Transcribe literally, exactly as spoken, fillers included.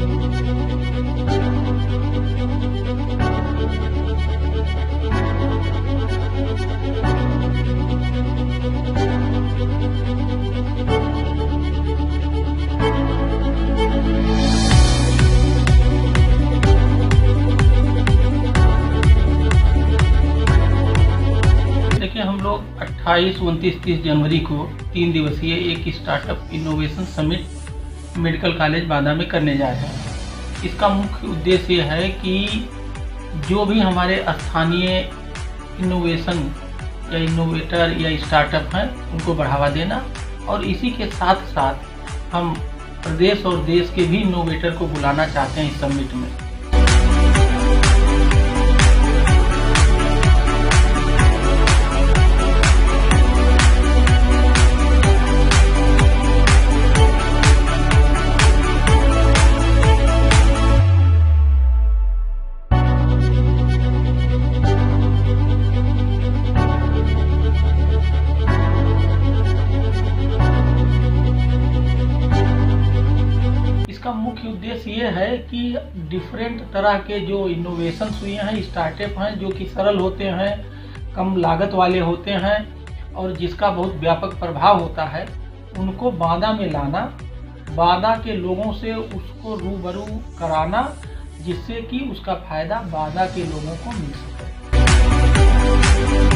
हम लोग अट्ठाईस, उनतीस, तीस जनवरी को तीन दिवसीय एक startup innovation summit medical college Banda में करने जा रहे हैं। इसका मुख्य उद्देश्य ये है कि जो भी हमारे स्थानीय इनोवेशन या इनोवेटर या स्टार्टअप हैं उनको बढ़ावा देना, और इसी के साथ साथ हम प्रदेश और देश के भी इनोवेटर को बुलाना चाहते हैं इस समिट में। इसका मुख्य उद्देश्य ये है कि डिफरेंट तरह के जो इनोवेशन हुए हैं, स्टार्टअप हैं जो कि सरल होते हैं, कम लागत वाले होते हैं और जिसका बहुत व्यापक प्रभाव होता है, उनको बांदा में लाना, बांदा के लोगों से उसको रूबरू कराना, जिससे कि उसका फायदा बांदा के लोगों को मिल सके।